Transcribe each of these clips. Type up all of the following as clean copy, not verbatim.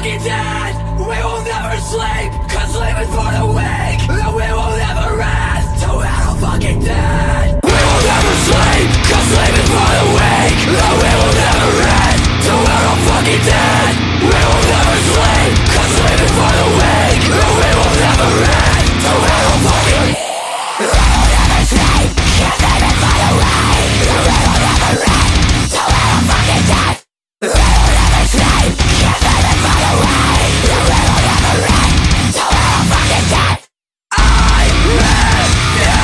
fucking dead. We will never sleep, cause living for the weak. And we will never rest till we're all fucking dead. We will never sleep, cause living for the weak. And we will never rest till we're all fucking dead. We will never sleep, cause living for the weak. And we will never rest till we're all fucking dead. We will never sleep, cause living for the weak. And we will never rest till we're all fucking dead. We will never sleep, cause living for the weak. And we will never rest till we're all fucking dead. I live you.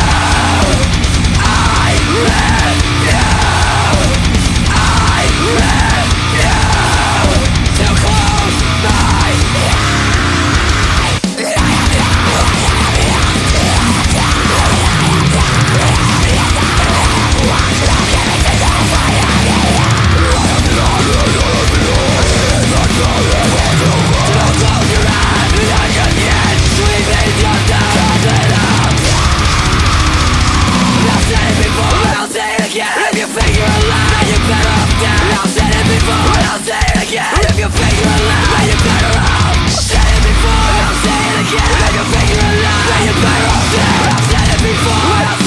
I live you. I live you. To close my if you figure a lie, you're better off dead. I've said it before, and I'll say it again. If you figure a lie, you're better off. I've said it before, and I'll say it again. If you figure a lie, you're better off dead. I've said it before, and I'll